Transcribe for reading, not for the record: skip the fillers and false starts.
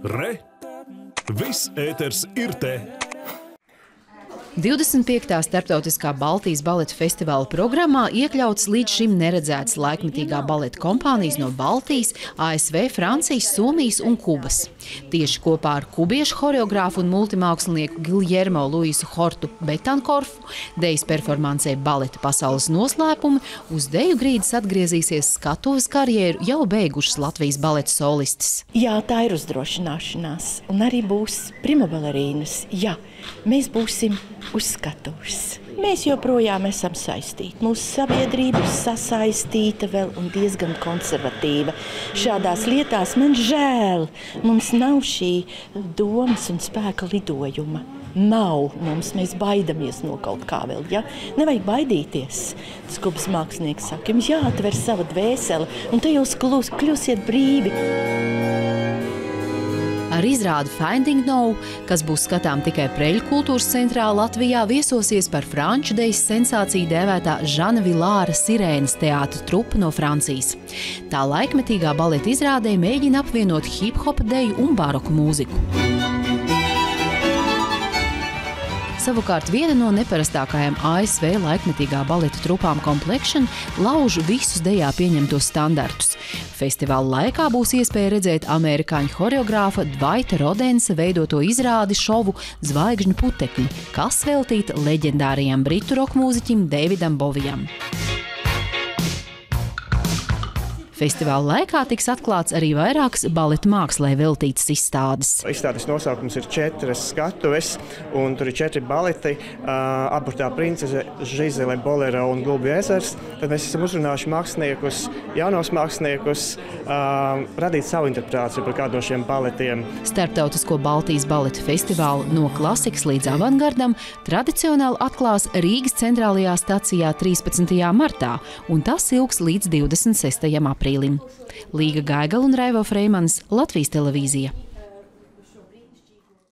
Re! Viss ēters ir te! 25. starptautiskā Baltijas baleta festivāla programmā iekļauts līdz šim neredzēts laikmetīgā baleta kompānijas no Baltijas, ASV, Francijas, Somijas un Kubas. Tieši kopā ar kubiešu horeogrāfu un multimākslinieku Giljermo Luisu Hortu Betankorfu dejas performancē baleta pasaules noslēpumi uz deju grīdas atgriezīsies skatuves karjeru jau beigušas Latvijas baleta solistes. Jā, tā ir uzdrošināšanās. Un arī būs primobalerīnas. Jā, mēs būsim uz skatuves. Mēs joprojām esam saistīti. Mūsu sabiedrība ir sasaistīta vēl un diezgan konservatīva. Šādās lietās man žēl. Mums nav šī domas un spēka lidojuma. Nav mums, mēs baidamies no kaut kā vēl, ja? Nevajag baidīties. Tas Kubas mākslinieks saka, jums jāatver sava dvēsele, un te jūs kļūsiet brīvi. Ar izrādi Finding Now, kas būs skatām tikai Preļu kultūras centrā Latvijā, viesosies par franču dejas sensāciju dēvētā Žana Vilāra Sirēnas teātra trupa no Francijas. Tā laikmetīgā baleta izrādē mēģina apvienot hip-hopa deju un baroku mūziku. Savukārt viena no neparastākajām ASV laikmetīgā baleta trupām Complexion lauž visus dejā pieņemtos standartus. Festivāla laikā būs iespēja redzēt amerikāņu horeogrāfa Dvaita Rodensa veidoto izrādi šovu Zvaigžņu putekļi, kas veltīta leģendārajam britu rokmūziķim Davidam Bovijam. Festivāla laikā tiks atklāts arī vairākas baleta mākslē veltītas izstādes. Izstādes nosaukums ir 4 skatuves, un tur ir 4 baleti, Aburtā princese, Žizele, Bolero un Gulbju ezers. Tad mēs esam uzrunājuši māksliniekus, jaunos māksliniekus, radīt savu interpretāciju par kādu no šiem baletiem. Starptautisko Baltijas baleta festivālu no klasikas līdz avangardam tradicionāli atklās Rīgas centrālajā stacijā 13. martā, un tas ilgs līdz 26. aprīlim. Līga Gaigala un Raivo Freimanis, Latvijas televīzija.